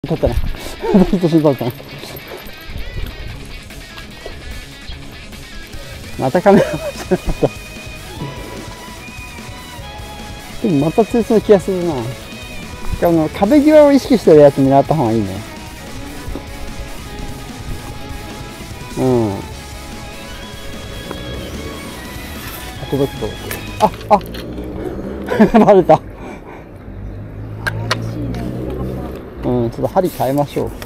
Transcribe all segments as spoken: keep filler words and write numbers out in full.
撮ったね。ずっと撮ったね。またカメラ回してなかった。でもまた強そうな気がするな。あの壁際を意識してるやつ狙った方がいいね。うん。届く届く。ああバレた。うん、ちょっと針変えましょう。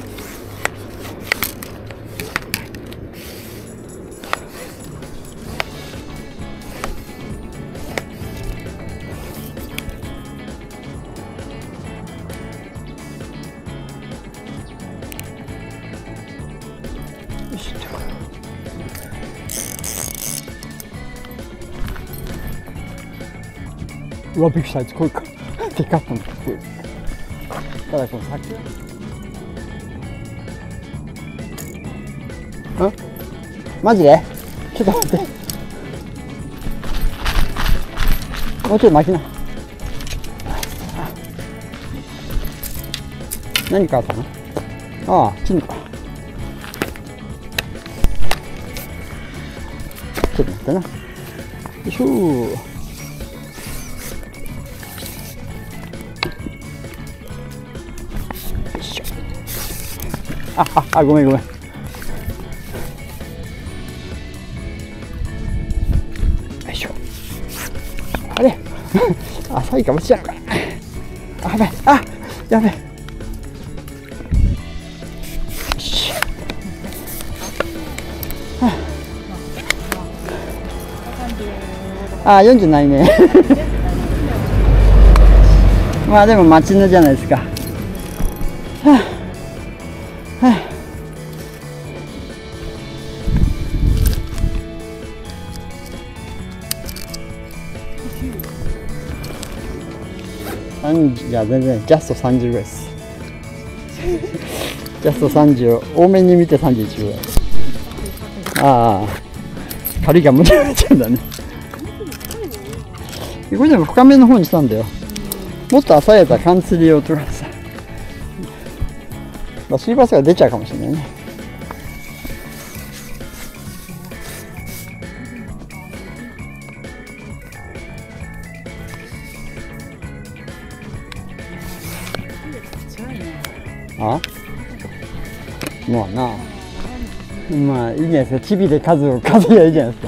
よし。うわ、びっくりした。あいつこいか。でかったんだ。ただこの先は。ん？マジで？ちょっと待って。もうちょい巻きな。何かあったの？ああ、チンコか。ちょっと待ってな。よいしょー。よいしょ。あ、あ、あ、ごめんごめん。あれ浅いかもしれない。あ、やべえ、あ、やべえ。よし。あ、よんじゅうないね。まあでも待ちぬじゃないですか。はあ、はあ。じゃあ全然ジャストさんじゅうぐらいです。ジャストさんじゅう、多めに見てさんじゅういちぐらい。ああ、針が無駄になっちゃうんだね。これでも深めの方にしたんだよ。もっと浅いやつは貫通用とかさ、シーバスが出ちゃうかもしれないね。あ、もうな、まあいいじゃないですか。チビで数を数えりゃいいじゃないですか。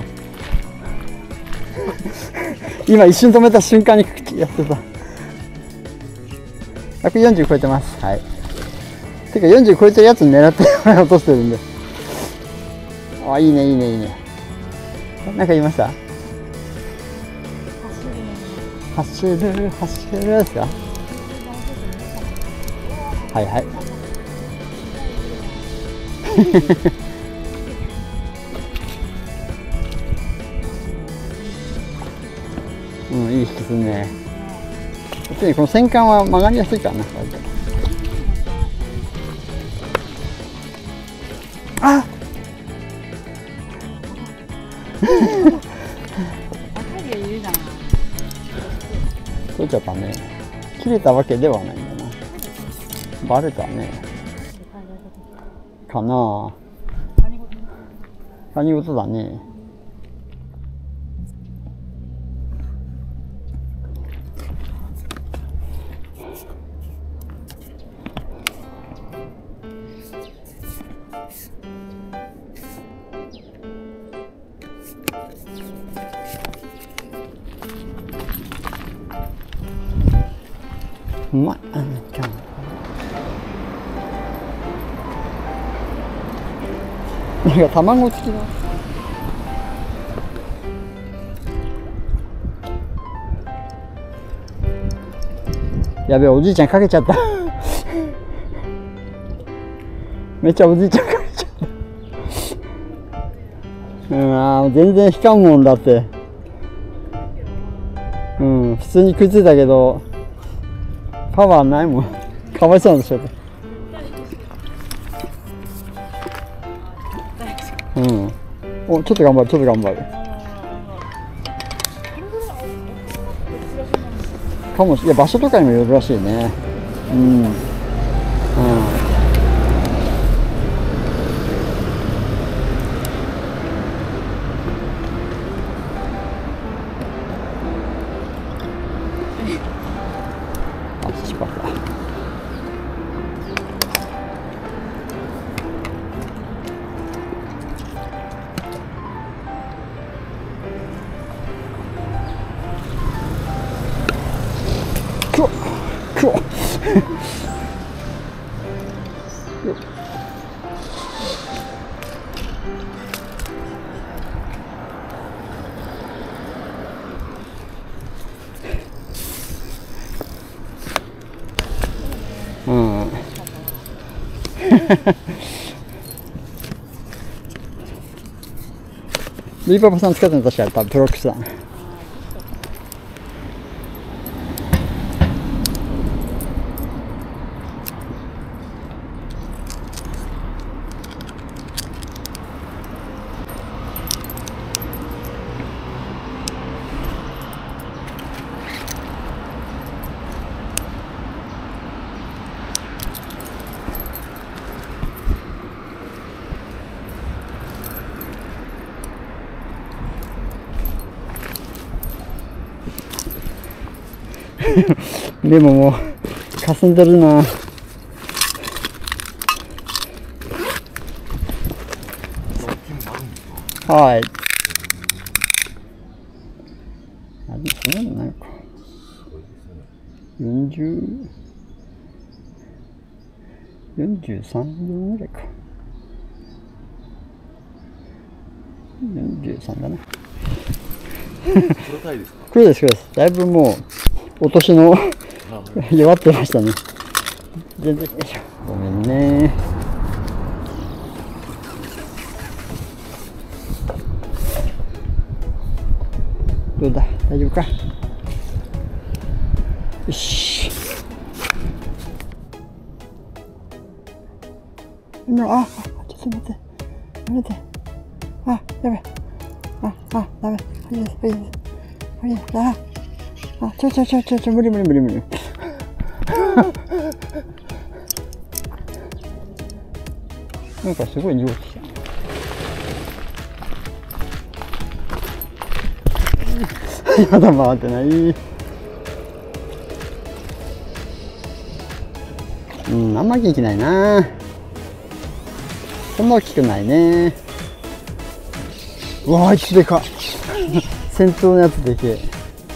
今一瞬止めた瞬間にやってた。ひゃくよんじゅう超えてます。はい。てかよんじゅう超えてるやつ狙って落としてるんで。あ、いいねいいねいいね。なんか言いました？走る走るですか？はいはい。うん、いい引きするね。特にこの戦艦は曲がりやすいからな。あっ取れちゃったね。切れたわけではないんだな。バレたね。かなあ。何事だね。うまい。なんか卵付きだ。やべえ、おじいちゃんかけちゃった。めっちゃおじいちゃんかけちゃった。うん、あー全然引かんもんだって。うん、普通に食いついたけどパワーないもん。かわいそうなんでしょうか。うん。お、ちょっと頑張る、ちょっと頑張る。かもしれない。場所とかにもよるらしいね。うん。うん。 うん。リーパパさん使ってるの確か多分プロックスだ。でももう霞んでるな。はい。あ、でもそんなのないか。四十、四十三ぐらいか。四十三だな。 黒タイですか？ 黒です、黒です。だいぶもうお年の弱ってましたね。全然、よいしょ。ごめんね。どうだ、大丈夫か。よし。あ、あ、ちょっと待って。やめて。あ、やべ。あ、あ、ダメ。はいです、はいです。はいです。あ、あ、ちょちょちょちょちょ、無理無理無理無理。なんかすごい濁ってきた。まだ回ってない。うん、あんま元気ないな。そんな大きくないね。うわあ、一でか。先頭のやつでけえ。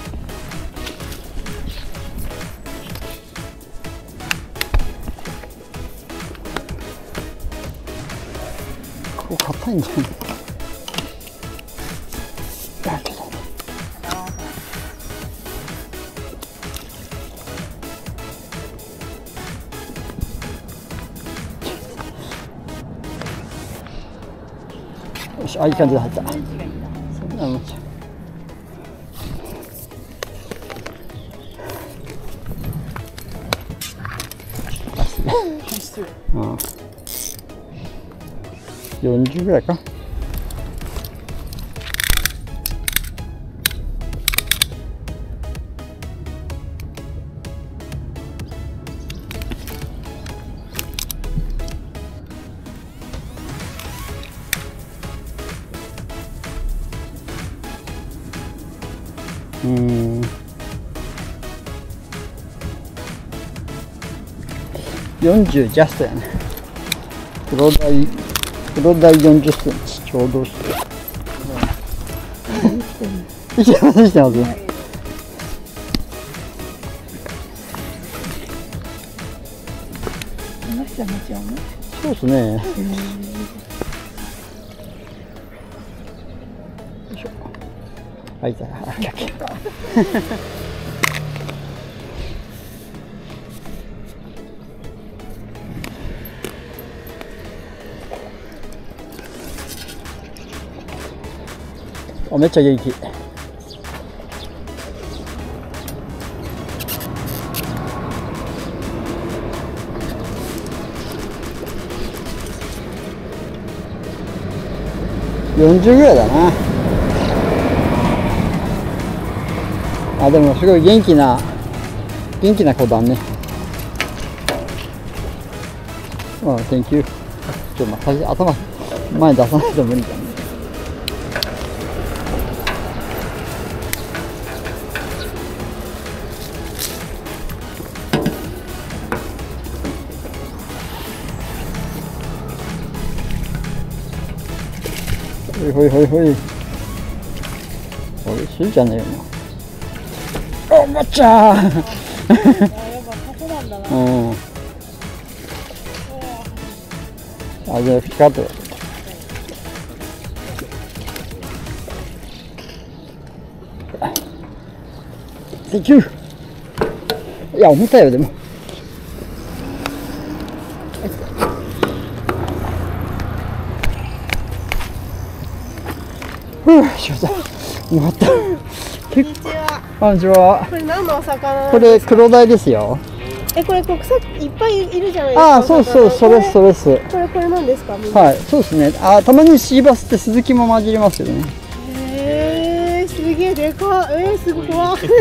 ここ硬いんじゃない？あ、ちょっと。よし、あ、いい感じで入った。そんなもんじゃ。うん、よんじゅうぐらいか。うん、よんじゅうジャストやね。黒台、黒台よんじゅっセンチ、ちょうどして。いけませんしてます。そうですね。よいしょ。はい、じゃあ、オッケーオッケー。あ、めっちゃ元気。よんじゅうぐらいだな。あ、でもすごい元気な元気な子だね。あ、Thank you。ちょっとまあ頭前に出さないと無理だね。ほいほいほいほい。おいしいじゃねえよな。おもちゃー。うん。 あ、じゃあピカッと。セキュー。いや、重たいよ、でも。ふう、しょうがない。よかった。 こんにちは。 こんにちは。 これ何のお魚なんこれ、 ですか？ 黒鯛ですよ。 え、これ国際いっぱいいるじゃないですか。 ああ、そうそう、それ、それです。 これ、これ何ですか？みんなはい、そうですね。あ、たまにシーバスってスズキも混じりますよね。 えー、すげえでかい。えー、すごい怖い。怖い。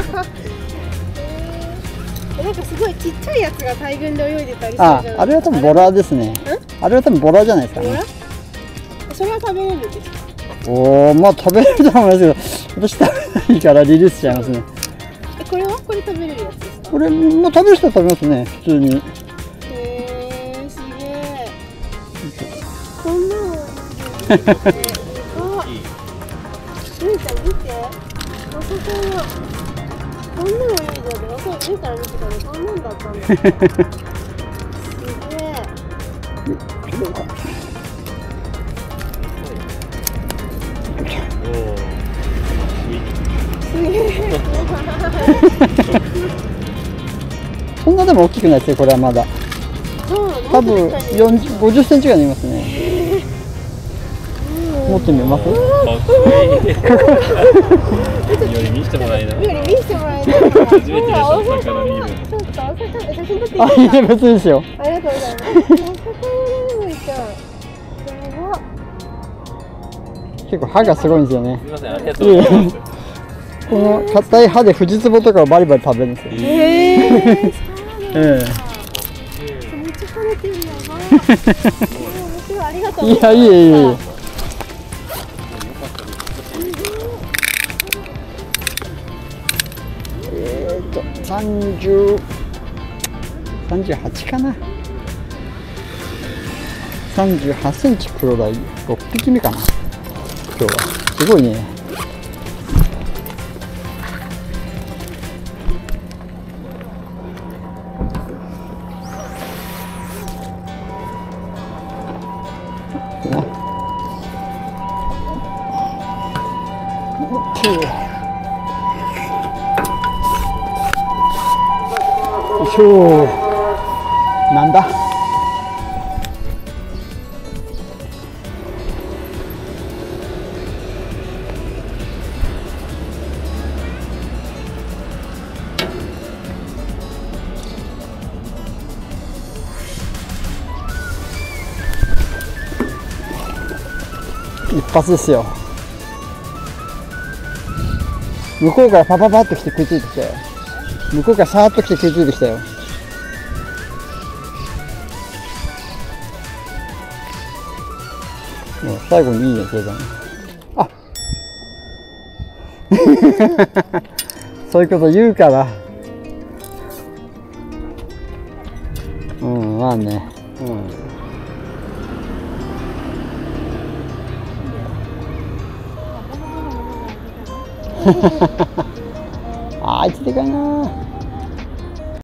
えー、なんかすごいちっちゃいやつが大群で泳いでたりするじゃあないですか。 あれは多分ボラですね。あれは多分ボラじゃないですかボラね。 それは食べれるんですか？ おお、まあ食べれると思いますけど、私食べないからリリースしちゃいますね。 え、これはこれ食べれるやつですか？ これ、まあ食べる人は食べますね、普通に。 えー、すげえ。こんなの。あ、ゆうちゃん見て。あそこが。こんなの泳いじゃって、わかる。上から見てたらこんなんだったんだ。すげえ。すげえ。 そんなでも大きくないですよ、これはまだ。 そう、 多分よんじゅう、ごじゅっセンチぐらいありますね。持ってみます？ かっこいい。より見せてもらえない。 より見せてもらえない。 初めてです、お魚見る。 ちょっとお魚、写真撮っていいあ、いいね、 ですか？ 別にですよ。 ありがとうございます。お魚のちゃん。やば。 結構歯がすごいんですよね。 すみません、ありがとうございます。 この硬い歯でフジツボとかをバリバリ食べるんですよ。 ええー、そうなんだ。 えめっちゃ食べてるやば。面白い、ありがとうえ。いや、いえいえいえ。えーと、三十、三十八かな。三十八センチ黒鯛、六匹目かな。今日はすごいね。よいしょ。なんだ。一発ですよ。向こうからパパパッと来て食いついてきたよ。向こうからさーっと来て食いついてきたよ。もう最後にいいね、計算。あそういうこと言うから。うん、まあね。うん。あいつでかいな。